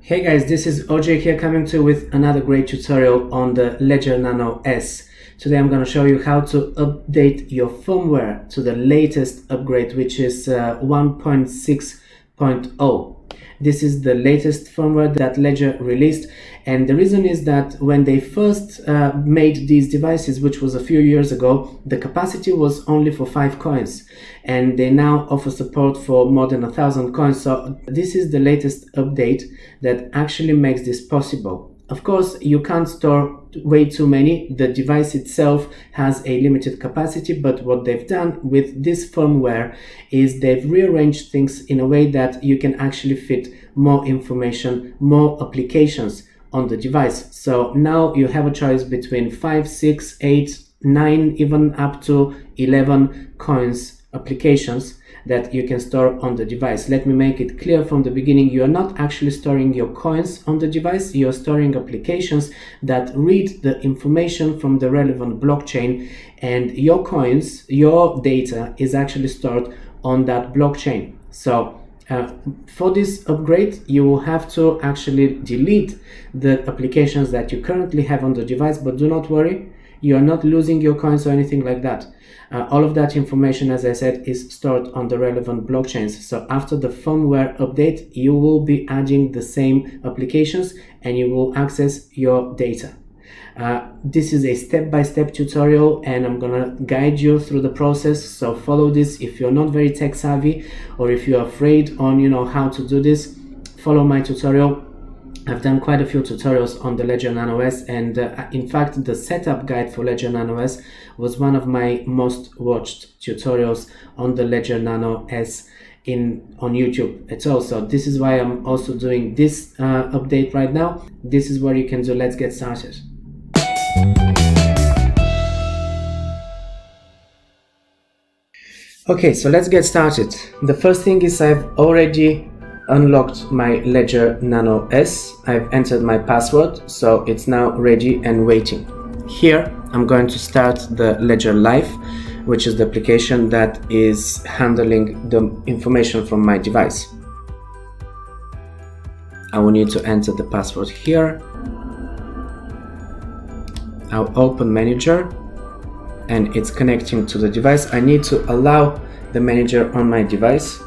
Hey guys, this is OJ here coming to you with another great tutorial on the Ledger NANO S. Today I'm going to show you how to update your firmware to the latest upgrade, which is 1.6.0. This is the latest firmware that Ledger released, and the reason is that when they first made these devices, which was a few years ago, the capacity was only for 5 coins, and they now offer support for more than 1,000 coins. So this is the latest update that actually makes this possible. Of course, you can't store way too many. The device itself has a limited capacity, but what they've done with this firmware is they've rearranged things in a way that you can actually fit more information, more applications on the device. So now you have a choice between 5, 6, 8, 9, even up to 11 coins applications that you can store on the device. Let me make it clear from the beginning, you are not actually storing your coins on the device, you are storing applications that read the information from the relevant blockchain, and your coins, your data is actually stored on that blockchain. So for this upgrade, you will have to actually delete the applications that you currently have on the device, but do not worry, you are not losing your coins or anything like that. All of that information, as I said, is stored on the relevant blockchains. So after the firmware update, you will be adding the same applications and you will access your data. This is a step-by-step tutorial, and I'm gonna guide you through the process, so follow this. If you're not very tech savvy, or if you're afraid on how to do this, follow my tutorial. I've done quite a few tutorials on the Ledger NANO S, and in fact the setup guide for Ledger NANO S was one of my most watched tutorials on the Ledger NANO S on YouTube at all. So this is why I'm also doing this update right now. This is what you can do. Let's get started. Okay, so let's get started. The first thing is I've already unlocked my Ledger NANO S. I've entered my password, so it's now ready and waiting. Here I'm going to start the Ledger Live, which is the application that is handling the information from my device. I will need to enter the password here. I'll open Manager, and it's connecting to the device. I need to allow the manager on my device.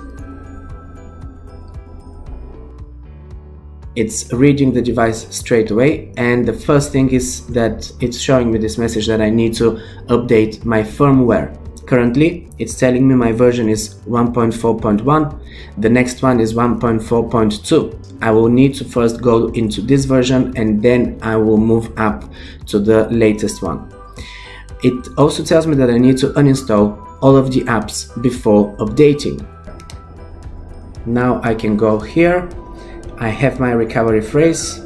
It's reading the device straight away, and the first thing is that it's showing me this message that I need to update my firmware. Currently, it's telling me my version is 1.4.1, the next one is 1.4.2. I will need to first go into this version, and then I will move up to the latest one. It also tells me that I need to uninstall all of the apps before updating. Now I can go here. I have my recovery phrase.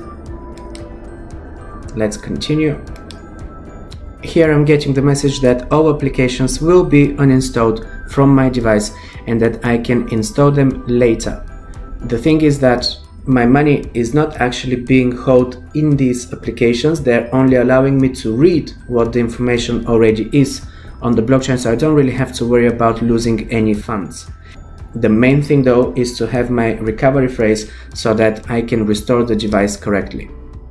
Let's continue. Here I'm getting the message that all applications will be uninstalled from my device and that I can install them later. The thing is that my money is not actually being held in these applications. They're only allowing me to read what the information already is on the blockchain, so I don't really have to worry about losing any funds. The main thing though is to have my recovery phrase so that I can restore the device correctly.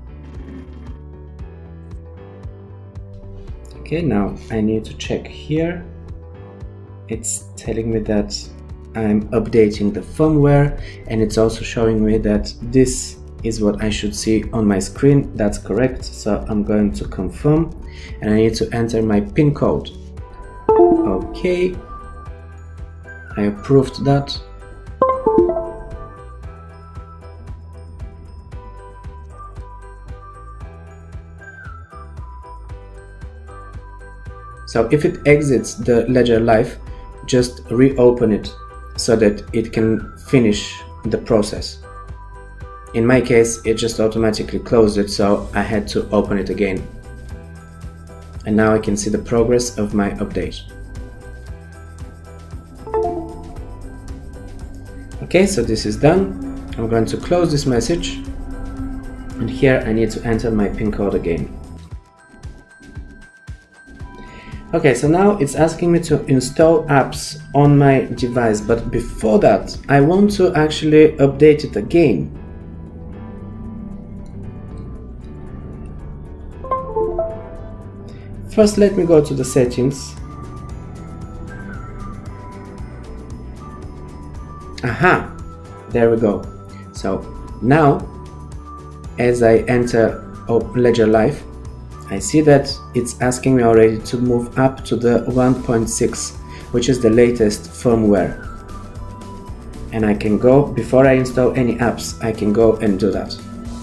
Okay, now I need to check here. It's telling me that I'm updating the firmware, and it's also showing me that this is what I should see on my screen. That's correct, so I'm going to confirm, and I need to enter my PIN code. Okay, I approved that. So if it exits the Ledger Live, just reopen it so that it can finish the process. In my case, it just automatically closed it, so I had to open it again. And now I can see the progress of my update. Okay, so this is done. I'm going to close this message, and here I need to enter my PIN code again. Okay, so now it's asking me to install apps on my device, but before that I want to actually update it again. First, let me go to the settings. Aha, there we go. So now, as I enter Ledger Live, I see that it's asking me already to move up to the 1.6, which is the latest firmware. And I can go, before I install any apps, I can go and do that.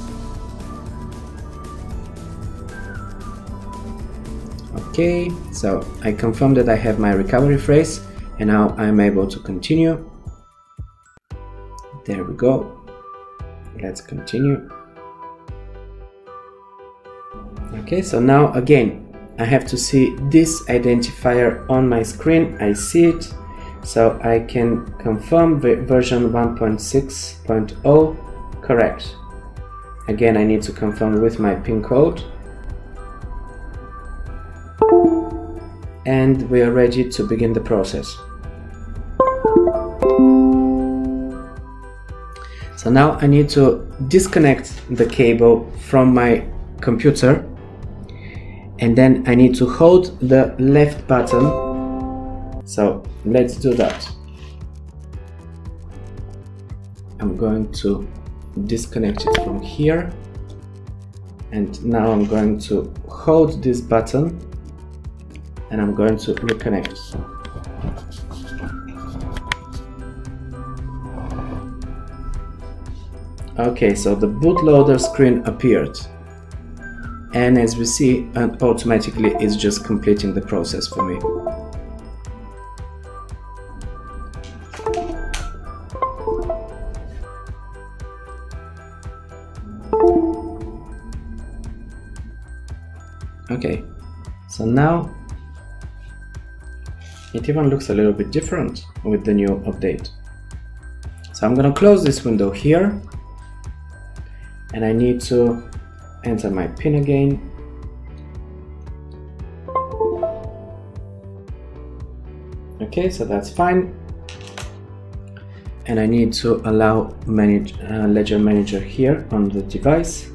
Okay, so I confirm that I have my recovery phrase, and now I'm able to continue. There we go. Let's continue. Okay, so now again I have to see this identifier on my screen. I see it, so I can confirm version 1.6.0 correct. Again, I need to confirm with my PIN code, and we are ready to begin the process. So now I need to disconnect the cable from my computer, and then I need to hold the left button. So let's do that. I'm going to disconnect it from here, and now I'm going to hold this button and I'm going to reconnect. Okay, so the bootloader screen appeared, and as we see, automatically it's just completing the process for me. Okay, so now it even looks a little bit different with the new update. So I'm gonna close this window here, and I need to enter my PIN again. Okay, so that's fine. And I need to allow Ledger Manager here on the device.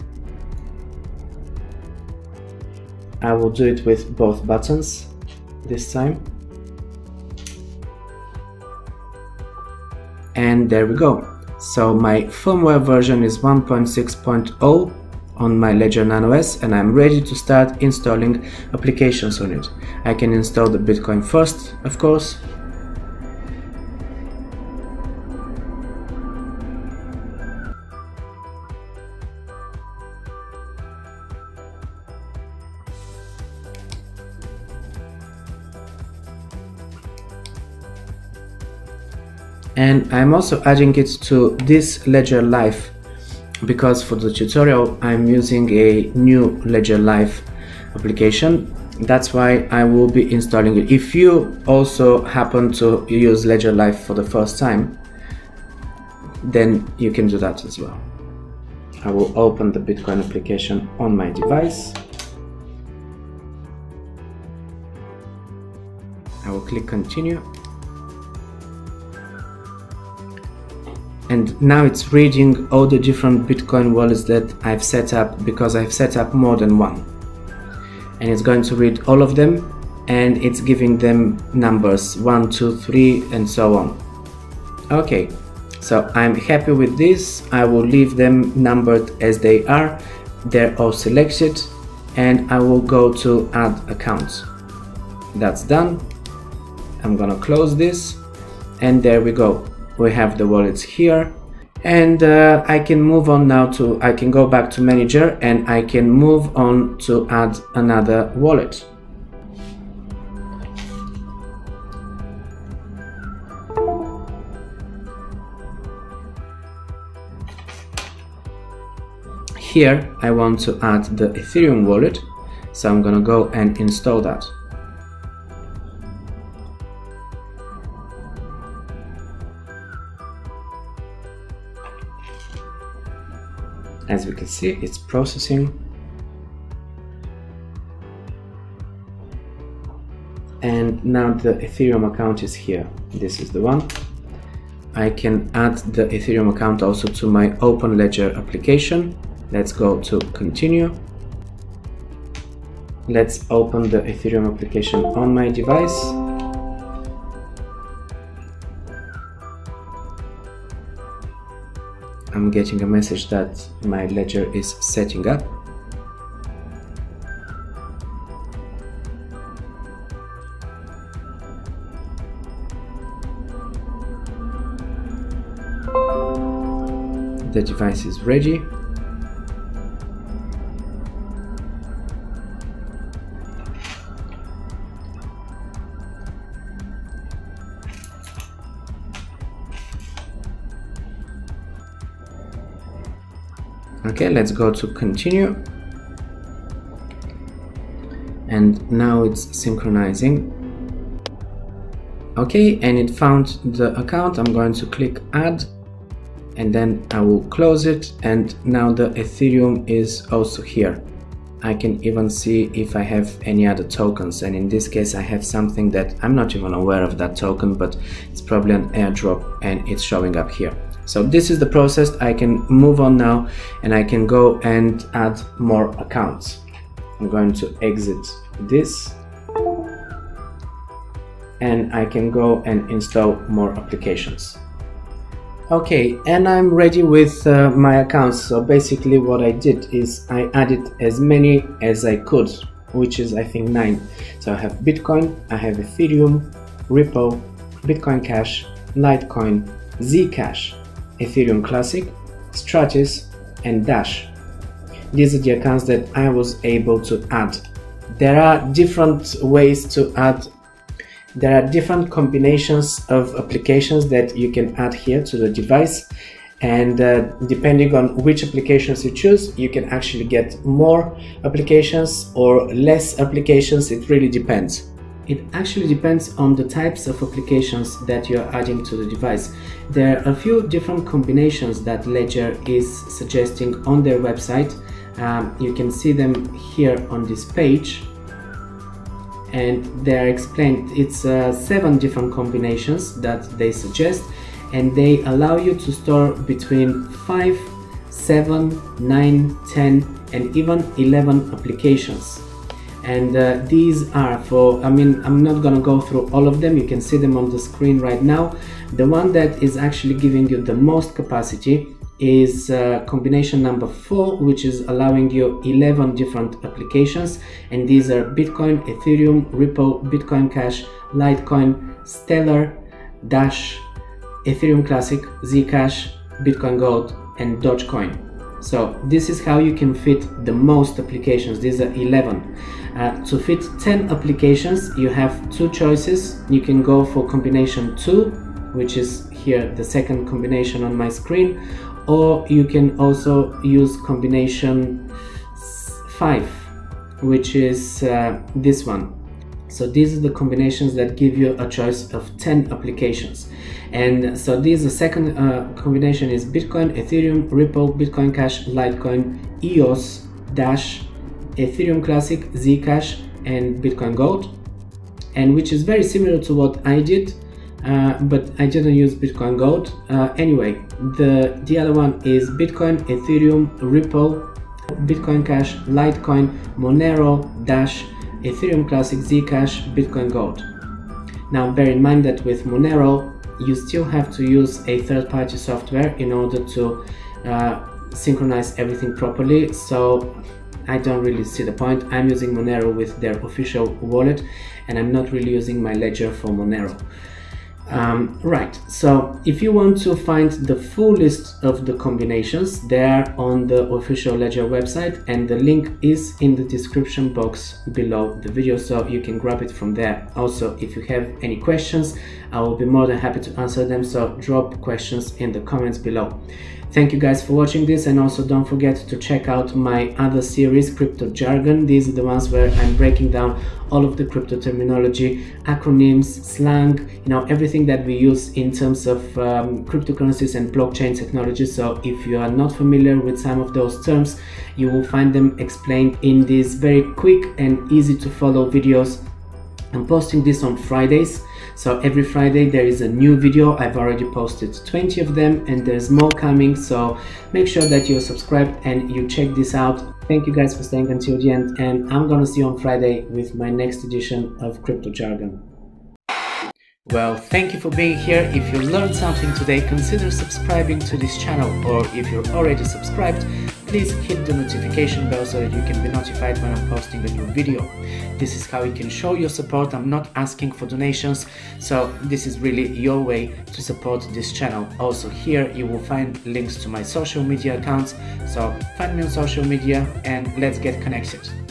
I will do it with both buttons this time. And there we go. So my firmware version is 1.6.0 on my Ledger NANO S, and I'm ready to start installing applications on it. I can install the Bitcoin first, of course. And I'm also adding it to this Ledger Live, because for the tutorial I'm using a new Ledger Live application. That's why I will be installing it. If you also happen to use Ledger Live for the first time, then you can do that as well. I will open the Bitcoin application on my device. I will click continue. And now it's reading all the different Bitcoin wallets that I've set up, because I've set up more than one. And it's going to read all of them, and it's giving them numbers 1, 2, 3 and so on. Okay, so I'm happy with this. I will leave them numbered as they are. They're all selected, and I will go to add accounts. That's done. I'm gonna close this, and there we go. We have the wallets here, and I can move on now to, I can go back to manager, and I can move on to add another wallet. Here I want to add the Ethereum wallet, so I'm gonna go and install that. As we can see, it's processing, and now the Ethereum account is here. This is the one. I can add the Ethereum account also to my Open Ledger application. Let's go to continue. Let's open the Ethereum application on my device. I'm getting a message that my ledger is setting up. The device is ready. Okay, let's go to continue. And now it's synchronizing. Okay, and it found the account. I'm going to click add, and then I will close it, and now the Ethereum is also here. I can even see if I have any other tokens, and in this case I have something that I'm not even aware of that token, but it's probably an airdrop and it's showing up here. So this is the process. I can move on now and I can go and add more accounts. I'm going to exit this and I can go and install more applications. Okay, and I'm ready with my accounts. So basically what I did is I added as many as I could, which is I think 9. So I have Bitcoin, I have Ethereum, Ripple, Bitcoin Cash, Litecoin, Zcash, Ethereum Classic, Stratis, and Dash. These are the accounts that I was able to add. There are different ways to add. There are different combinations of applications that you can add here to the device, and depending on which applications you choose, you can actually get more applications or less applications. It really depends. It actually depends on the types of applications that you're adding to the device. There are a few different combinations that Ledger is suggesting on their website. You can see them here on this page, and they're explained. It's 7 different combinations that they suggest, and they allow you to store between 5, 7, 9, 10, and even 11 applications. And these are for, I'm not gonna go through all of them. You can see them on the screen right now. The one that is actually giving you the most capacity is combination number 4, which is allowing you 11 different applications, and these are Bitcoin, Ethereum, Ripple, Bitcoin Cash, Litecoin, Stellar, Dash, Ethereum Classic, Zcash, Bitcoin Gold, and Dogecoin. So this is how you can fit the most applications. These are 11. To fit 10 applications, you have 2 choices. You can go for combination 2, which is here the second combination on my screen, or you can also use combination 5, which is this one. So these are the combinations that give you a choice of 10 applications. And so the second combination is Bitcoin, Ethereum, Ripple, Bitcoin Cash, Litecoin, EOS, Dash, Ethereum Classic, Zcash, and Bitcoin Gold, and which is very similar to what I did, but I didn't use Bitcoin Gold. Anyway, the other one is Bitcoin, Ethereum, Ripple, Bitcoin Cash, Litecoin, Monero, Dash, Ethereum Classic, Zcash, Bitcoin Gold. Now bear in mind that with Monero you still have to use a third-party software in order to synchronize everything properly, so I don't really see the point. I'm using Monero with their official wallet, and I'm not really using my ledger for Monero. Right, so if you want to find the full list of the combinations, they're on the official Ledger website, and the link is in the description box below the video, so you can grab it from there. Also, if you have any questions, I will be more than happy to answer them, so drop questions in the comments below. Thank you guys for watching this, and also don't forget to check out my other series, Crypto Jargon. These are the ones where I'm breaking down all of the crypto terminology, acronyms, slang, everything that we use in terms of cryptocurrencies and blockchain technology. So if you are not familiar with some of those terms, you will find them explained in these very quick and easy to follow videos. I'm posting this on Fridays, So every Friday there is a new video. I've already posted 20 of them and there's more coming, so make sure that you're subscribed and you check this out. Thank you guys for staying until the end, and I'm gonna see you on Friday with my next edition of Crypto Jargon. Well, thank you for being here. If you learned something today, consider subscribing to this channel, or if you're already subscribed, please hit the notification bell so that you can be notified when I'm posting a new video. This is how you can show your support. I'm not asking for donations, so this is really your way to support this channel. Also here you will find links to my social media accounts, so find me on social media and let's get connected.